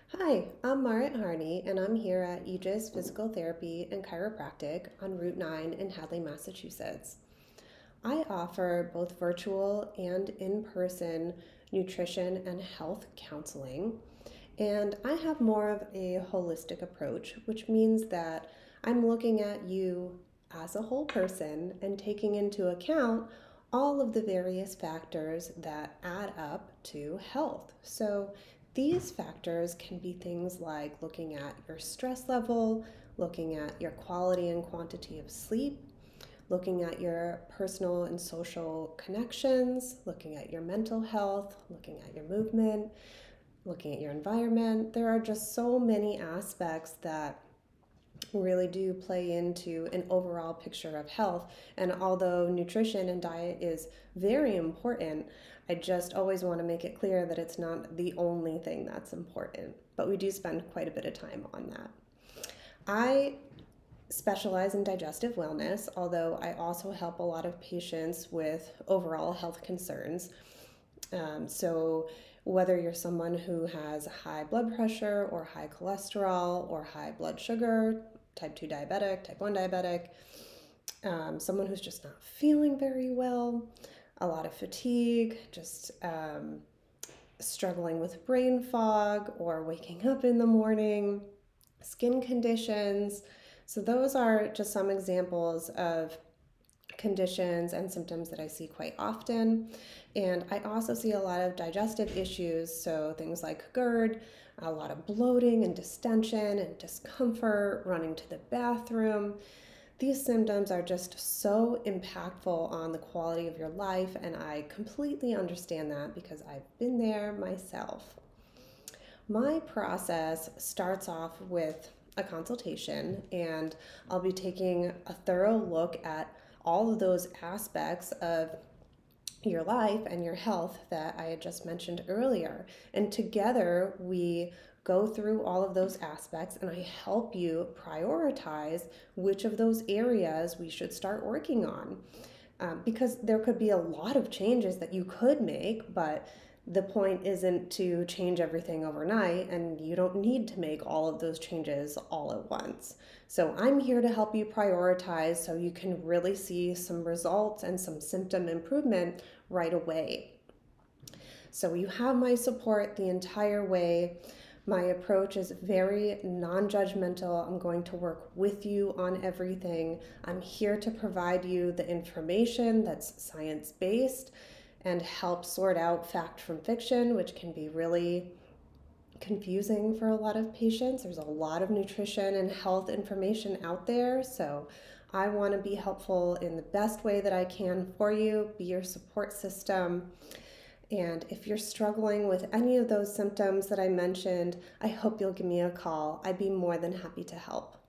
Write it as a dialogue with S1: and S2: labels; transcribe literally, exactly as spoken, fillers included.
S1: Hi, I'm Marit Harney, and I'm here at Aegis Physical Therapy and Chiropractic on Route nine in Hadley, Massachusetts. I offer both virtual and in person nutrition and health counseling, and I have more of a holistic approach, which means that I'm looking at you as a whole person and taking into account all of the various factors that add up to health. So, these factors can be things like looking at your stress level, looking at your quality and quantity of sleep, looking at your personal and social connections, looking at your mental health, looking at your movement, looking at your environment. There are just so many aspects that really do play into an overall picture of health. And although nutrition and diet is very important, I just always want to make it clear that it's not the only thing that's important. But we do spend quite a bit of time on that. I specialize in digestive wellness, although I also help a lot of patients with overall health concerns. Um, so, whether you're someone who has high blood pressure or high cholesterol or high blood sugar, type two diabetic, type one diabetic, um, someone who's just not feeling very well, a lot of fatigue, just um, struggling with brain fog or waking up in the morning, skin conditions. So, those are just some examples of conditions and symptoms that I see quite often. And I also see a lot of digestive issues, so things like GERD, a lot of bloating and distension and discomfort, running to the bathroom. These symptoms are just so impactful on the quality of your life, and I completely understand that because I've been there myself. My process starts off with a consultation, and I'll be taking a thorough look at all of those aspects of your life and your health that I had just mentioned earlier. And together we go through all of those aspects, and I help you prioritize which of those areas we should start working on. Um, because there could be a lot of changes that you could make, but the point isn't to change everything overnight, and you don't need to make all of those changes all at once. So I'm here to help you prioritize so you can really see some results and some symptom improvement right away. So you have my support the entire way. My approach is very non-judgmental. I'm going to work with you on everything. I'm here to provide you the information that's science-based and help sort out fact from fiction, which can be really confusing for a lot of patients. There's a lot of nutrition and health information out there, so I want to be helpful in the best way that I can for you, be your support system. And if you're struggling with any of those symptoms that I mentioned, I hope you'll give me a call. I'd be more than happy to help.